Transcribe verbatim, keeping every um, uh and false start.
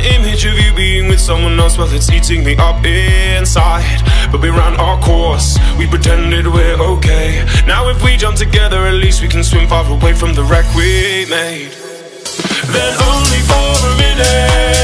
image of you being with someone else, well, it's eating me up inside. But we ran our course, we pretended we're okay. Now if we jump together, at least we can swim far away from the wreck we made. Then only for a minute